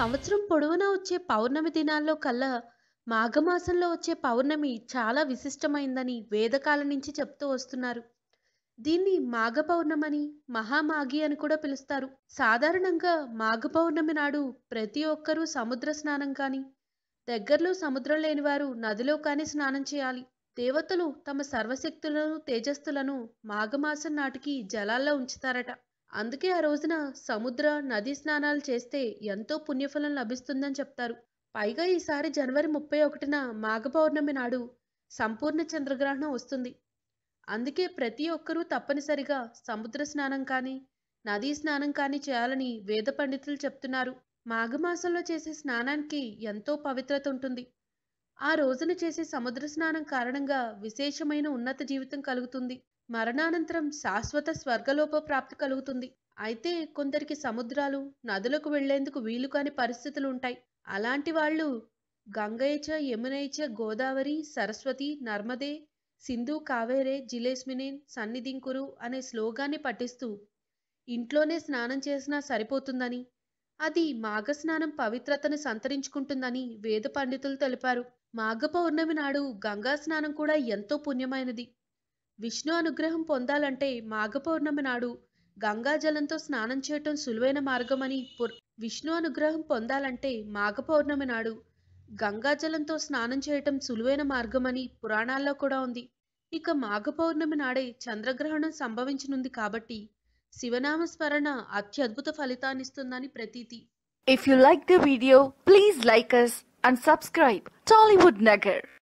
సంవత్సరం పొడవునా వచ్చే పౌర్ణమి దినాల్లో కల్లా మాఘమాసంలో వచ్చే పౌర్ణమి చాలా విశిష్టమైందని వేదకాలం నుంచి చెప్తూ వస్తున్నారు. దీన్ని మాఘ పౌర్ణమని, మహామాఘి అని కూడా పిలుస్తారు. సాధారణంగా మాఘ పౌర్ణమి నాడు ప్రతి ఒక్కరూ సముద్ర స్నానం కానీ, దగ్గరలో సముద్రం లేని వారు నదిలో కానీ స్నానం చేయాలి. దేవతలు తమ సర్వశక్తులను, తేజస్సులను మాఘమాసం నాటికి జలాల్లో ఉంచుతారట. అందుకే ఆ రోజున సముద్ర, నదీ స్నానాలు చేస్తే ఎంతో పుణ్యఫలం లభిస్తుందని చెప్తారు. పైగా ఈసారి జనవరి 31న మాఘ పౌర్ణమి నాడు సంపూర్ణ చంద్రగ్రహణం వస్తుంది. అందుకే ప్రతి ఒక్కరూ తప్పనిసరిగా సముద్ర స్నానం కానీ, నదీ స్నానం కానీ చేయాలని వేద పండితులు చెప్తున్నారు. మాఘమాసంలో చేసే స్నానానికి ఎంతో పవిత్రత ఉంటుంది. ఆ రోజున చేసే సముద్ర స్నానం కారణంగా విశేషమైన ఉన్నత జీవితం కలుగుతుంది. మరణానంతరం శాశ్వత స్వర్గలోక ప్రాప్తి కలుగుతుంది. అయితే కొందరికి సముద్రాలు, నదులకు వెళ్లేందుకు వీలు కాని పరిస్థితులు ఉంటాయి. అలాంటి వాళ్ళు గంగైచ యమునైచ గోదావరి సరస్వతి నర్మదే సింధు కావేరే జిలేస్మినేన్ సన్నిధింకురు అనే శ్లోగాన్ని పఠిస్తూ ఇంట్లోనే స్నానం చేసినా సరిపోతుందని, అది మాఘ స్నానం పవిత్రతను సంతరించుకుంటుందని వేద పండితులు తెలిపారు. మాఘ పౌర్ణమి నాడు గంగా స్నానం కూడా ఎంతో పుణ్యమైనది. విష్ణు అనుగ్రహం పొందాలంటే మాఘ పౌర్ణమి నాడు గంగాజలంతో స్నానం చేయటం సులువైన మార్గమని విష్ణు అనుగ్రహం పొందాలంటే మాఘ పౌర్ణమి నాడు గంగాజలంతో స్నానం చేయటం సులువైన మార్గమని పురాణాల్లో కూడా ఉంది. ఇక మాఘ పౌర్ణమి నాడే చంద్రగ్రహణం సంభవించనుంది కాబట్టి శివనామ స్మరణ అత్యద్భుత ఫలితాన్నిస్తుందని ప్రతీతి. If you like the video, please like us and subscribe Tollywood Nagar.